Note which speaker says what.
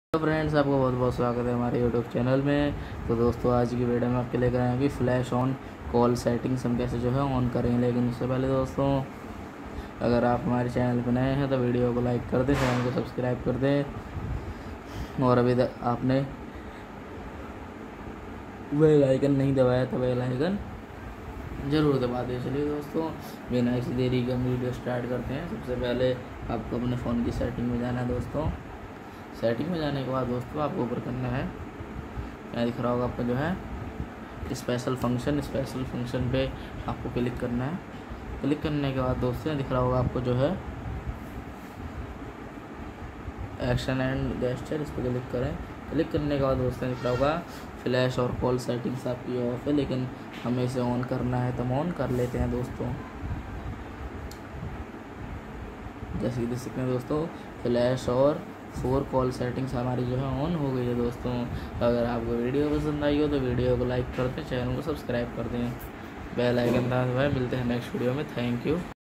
Speaker 1: तो फ्रेंड्स, आपको बहुत बहुत स्वागत है हमारे यूट्यूब चैनल में। तो दोस्तों, आज की वीडियो में आपके लेकर आए हैं कि फ्लैश ऑन कॉल सेटिंग्स हम कैसे जो है ऑन करेंगे। लेकिन उससे पहले दोस्तों, अगर आप हमारे चैनल पर नए हैं तो वीडियो को लाइक कर दें, चैनल को सब्सक्राइब कर दें और अभी तक आपने बेल आइकन नहीं दबाया तो बेल आइकन ज़रूर दबा दें। चलिए दोस्तों, बिना किसी देरी के हम वीडियो स्टार्ट करते हैं। सबसे पहले आपको अपने फ़ोन की सेटिंग में जाना है दोस्तों। सेटिंग में जाने के बाद दोस्तों, आपको ऊपर करना है, यहाँ दिख रहा होगा आपका जो है स्पेशल फंक्शन पे आपको क्लिक करना है। क्लिक करने के बाद दोस्तों, दिख रहा होगा आपको जो है एक्शन एंड गेस्चर, इस पर क्लिक करें। क्लिक करने के बाद दोस्तों, दिख रहा होगा फ्लैश और कॉल सेटिंग्स आपकी ऑफ है, लेकिन हमें इसे ऑन करना है तो हम ऑन कर लेते हैं दोस्तों। जैसे कि देख सकते हैं दोस्तों, फ्लैश और 4 कॉल सेटिंग्स हमारी जो है ऑन हो गई है दोस्तों। अगर आपको वीडियो पसंद आई हो तो वीडियो को लाइक कर दें, चैनल को सब्सक्राइब कर दें, बेल आइकन दबाएं। मिलते हैं नेक्स्ट वीडियो में। Thank you.